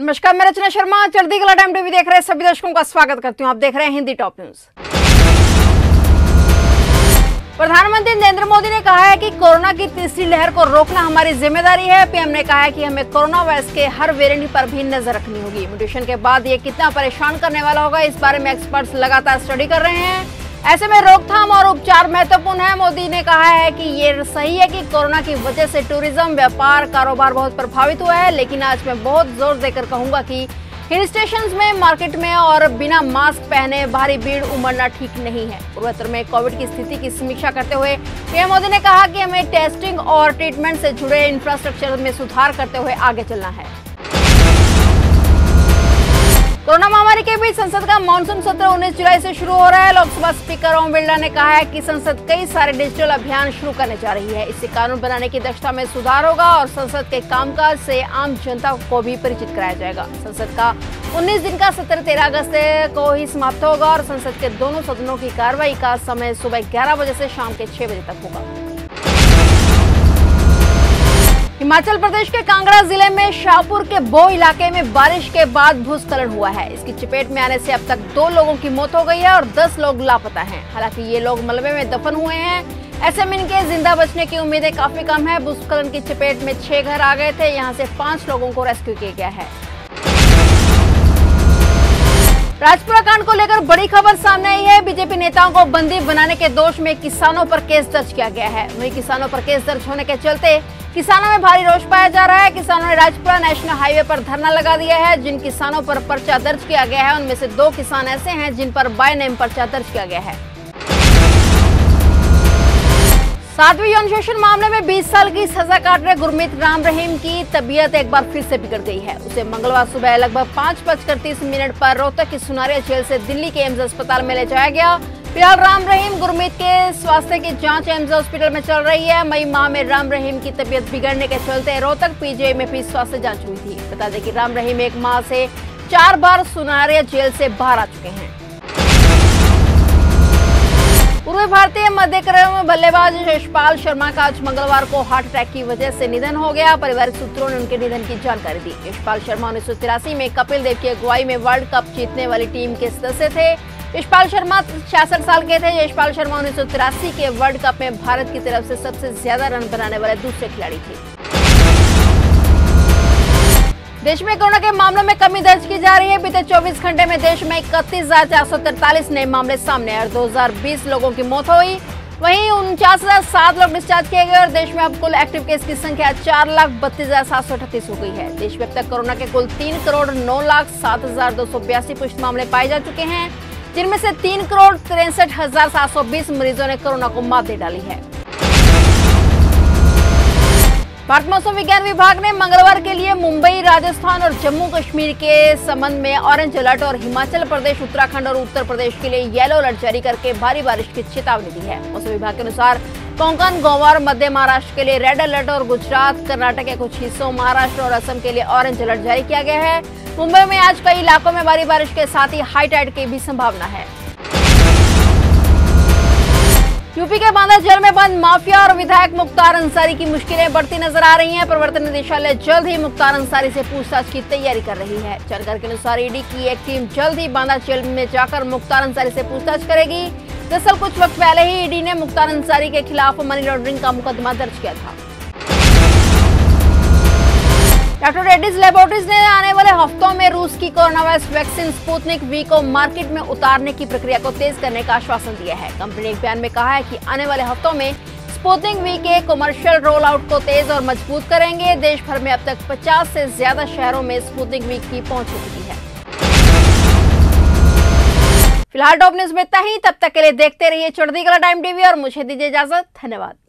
नमस्कार, मैं रचना शर्मा चढ़ती कला टाइम टीवी देख रहे सभी दर्शकों का स्वागत करती हूं। आप देख रहे हैं हिंदी टॉप न्यूज। प्रधानमंत्री नरेंद्र मोदी ने कहा है कि कोरोना की तीसरी लहर को रोकना हमारी जिम्मेदारी है। पीएम ने कहा है कि हमें कोरोना वायरस के हर वेरिएंट पर भी नजर रखनी होगी। म्यूटेशन के बाद ये कितना परेशान करने वाला होगा, इस बारे में एक्सपर्ट्स लगातार स्टडी कर रहे हैं। ऐसे में रोकथाम और उपचार महत्वपूर्ण है। मोदी ने कहा है कि ये सही है कि कोरोना की वजह से टूरिज्म, व्यापार, कारोबार बहुत प्रभावित हुआ है, लेकिन आज मैं बहुत जोर देकर कहूंगा कि हिल स्टेशन में, मार्केट में और बिना मास्क पहने भारी भीड़ उमड़ना ठीक नहीं है। पूर्वोत्तर में कोविड की स्थिति की समीक्षा करते हुए पीएम मोदी ने कहा कि हमें टेस्टिंग और ट्रीटमेंट से जुड़े इंफ्रास्ट्रक्चर में सुधार करते हुए आगे चलना है। कोरोना महामारी के बीच संसद का मानसून सत्र 19 जुलाई से शुरू हो रहा है। लोकसभा स्पीकर ओम बिरला ने कहा है कि संसद कई सारे डिजिटल अभियान शुरू करने जा रही है। इससे कानून बनाने की दक्षता में सुधार होगा और संसद के कामकाज से आम जनता को भी परिचित कराया जाएगा। संसद का 19 दिन का सत्र 13 अगस्त को ही समाप्त होगा और संसद के दोनों सदनों की कार्रवाई का समय सुबह 11 बजे से शाम के 6 बजे तक होगा। हिमाचल प्रदेश के कांगड़ा जिले में शाहपुर के बो इलाके में बारिश के बाद भूस्खलन हुआ है। इसकी चपेट में आने से अब तक 2 लोगों की मौत हो गई है और 10 लोग लापता हैं। हालांकि ये लोग मलबे में दफन हुए हैं। ऐसे में इनके जिंदा बचने की उम्मीदें काफी कम है। भूस्खलन की चपेट में 6 घर आ गए थे। यहाँ से 5 लोगों को रेस्क्यू किया गया है। राजपुरा कांड को लेकर बड़ी खबर सामने आई है। बीजेपी नेताओं को बंदी बनाने के दोष में किसानों पर केस दर्ज किया गया है। वहीं किसानों पर केस दर्ज होने के चलते किसानों में भारी रोष पाया जा रहा है। किसानों ने राजपुरा नेशनल हाईवे पर धरना लगा दिया है। जिन किसानों पर पर्चा दर्ज किया गया है उनमें से 2 किसान ऐसे हैं जिन पर बाय नेम पर्चा दर्ज किया गया है। 7वीं यौन शोषण मामले में 20 साल की सजा काट रहे गुरमीत राम रहीम की तबीयत एक बार फिर से बिगड़ गई है। उसे मंगलवार सुबह लगभग 5:30 पर रोहतक की सुनारिया जेल से दिल्ली के एम्स अस्पताल में ले जाया गया। फिलहाल राम रहीम गुरमीत के स्वास्थ्य की जांच एम्स हॉस्पिटल में चल रही है। मई माह में राम रहीम की तबीयत बिगड़ने के चलते रोहतक पीजीआई में भी स्वास्थ्य जांच हुई थी। बता दें कि राम रहीम 1 माह से 4 बार सुनारिया जेल से बाहर आ चुके हैं। पूर्व भारतीय मध्यक्रम बल्लेबाज यशपाल शर्मा का आज मंगलवार को हार्ट अटैक की वजह से निधन हो गया। पारिवारिक सूत्रों ने उनके निधन की जानकारी दी। यशपाल शर्मा 1983 में कपिल देव की अगुवाई में वर्ल्ड कप जीतने वाली टीम के सदस्य थे। यशपाल शर्मा 66 साल के थे। यशपाल शर्मा 1983 के वर्ल्ड कप में भारत की तरफ से सबसे ज्यादा रन बनाने वाले दूसरे खिलाड़ी थे। देश में कोरोना के मामलों में कमी दर्ज की जा रही है। बीते 24 घंटे में देश में 31,443 नए मामले सामने आए और 2020 लोगों की मौत हुई। वहीं 49,007 लोग डिस्चार्ज किए गए और देश में अब कुल एक्टिव केस की संख्या 4,32,738 हो गई है। देश में अब तक कोरोना के कुल 3,09,07,282 पुष्ट मामले पाए जा चुके हैं, जिनमें से 3,63,720 मरीजों ने कोरोना को मात दे डाली है। भारत मौसम विज्ञान विभाग ने मंगलवार के लिए मुंबई, राजस्थान और जम्मू कश्मीर के संबंध में ऑरेंज अलर्ट और हिमाचल प्रदेश, उत्तराखंड और उत्तर प्रदेश के लिए येलो अलर्ट जारी करके भारी बारिश की चेतावनी दी है। मौसम विभाग के अनुसार कोंकण, गोवा और मध्य महाराष्ट्र के लिए रेड अलर्ट और गुजरात, कर्नाटक के कुछ हिस्सों, महाराष्ट्र और असम के लिए ऑरेंज अलर्ट जारी किया गया है। मुंबई में आज कई इलाकों में भारी बारिश के साथ ही हाई टाइड की भी संभावना है। यूपी के बांदा जेल में बंद माफिया और विधायक मुख्तार अंसारी की मुश्किलें बढ़ती नजर आ रही हैं। प्रवर्तन निदेशालय जल्द ही मुख्तार अंसारी से पूछताछ की तैयारी कर रही है। जानकारी के अनुसार ईडी की एक टीम जल्द ही बांदा जेल में जाकर मुख्तार अंसारी से पूछताछ करेगी। दरअसल कुछ वक्त पहले ही ईडी ने मुख्तार अंसारी के खिलाफ मनी लॉन्ड्रिंग का मुकदमा दर्ज किया था। डॉक्टर रेड्डीज लैबोरेटरीज ने आने वाले हफ्तों में रूस की corona virus vaccine Sputnik V को मार्केट में उतारने की प्रक्रिया को तेज करने का आश्वासन दिया है। कंपनी ने एक बयान में कहा है कि आने वाले हफ्तों में स्पुतनिक वी के कमर्शियल रोल आउट को तेज और मजबूत करेंगे। देश भर में अब तक 50 से ज्यादा शहरों में स्पुतनिक वी की पहुंच हो चुकी है। फिलहाल टॉप न्यूज में इतना ही। तब तक के लिए देखते रहिए चढ़ती कला टाइम टीवी और मुझे दीजिए इजाजत। धन्यवाद।